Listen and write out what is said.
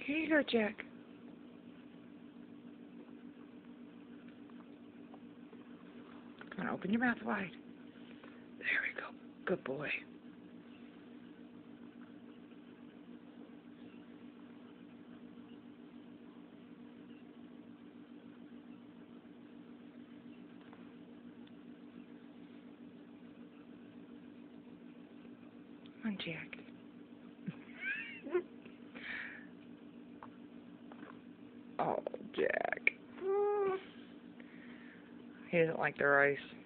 Here you go, Jack. Come on, open your mouth wide. There we go. Good boy. Come on, Jack. Oh, Jack. He doesn't like the rice.